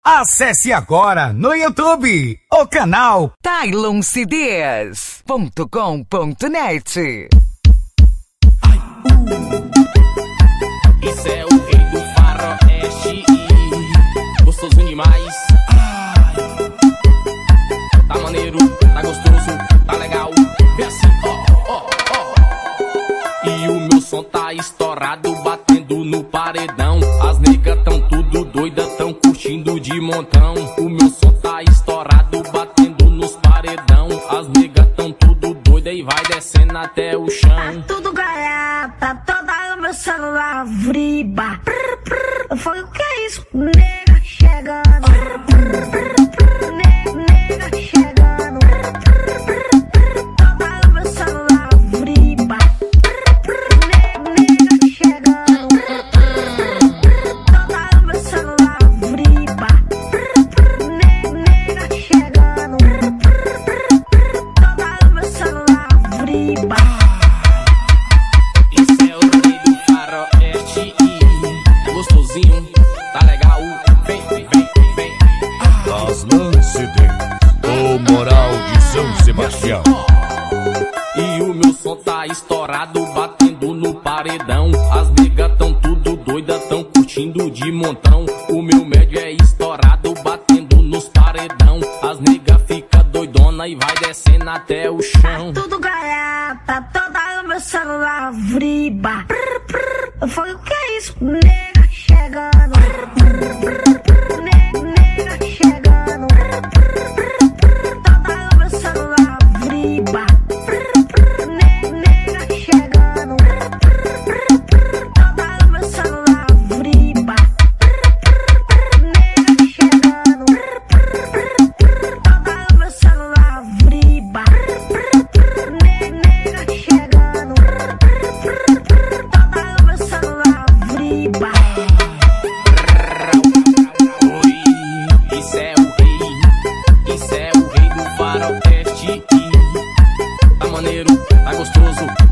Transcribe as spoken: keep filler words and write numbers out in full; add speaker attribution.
Speaker 1: Acesse agora no YouTube o canal
Speaker 2: Tylon C Ds ponto com ponto net.
Speaker 3: Esse é o rei do faroeste, gostosinho demais. Ai. Tá maneiro, tá gostoso, tá legal. Vem assim, ó, ó, ó. E o meu som tá estourado, batendo no paredão. As negas tão tudo doida, tão curtindo de montão. O meu som tá estourado, batendo nos paredão. As negas tão tudo doida e vai descendo até o chão.
Speaker 4: Tá tudo garapa, toda o meu celular vriba. Eu falei, o que é isso? Nega chegando. Ne nega chegando. Toda o meu celular vriba. Ne nega chegando. Toda o meu celular vriba. Ne nega chegando. Toda o meu celular vriba.
Speaker 3: Esse é o rei do faroeste, gostosinho, tá legal. Vem, vem, vem, vem.
Speaker 5: Aslan C Ds, o Moral de São Sebastião.
Speaker 3: E o meu som tá estourado, batendo no paredão. As negas tão tudo doida, tão curtindo de montão. O meu médio é estourado, batendo nos paredão. As negas fica doidona e vai descendo até o chão.
Speaker 4: Tudo garapa, toda o meu celular vriba. Eu falei, o que é isso? Nega chegando. Ne nega chegando. Toda o meu celular vriba. Ne nega chegando. Toda o meu celular vriba. Nega chegando. Toda o meu celular vriba. Ne nega chegando. Toda o meu celular vriba.
Speaker 3: Oi, isso é o rei, isso é o rei do faroeste. Tá maneiro, tá gostoso,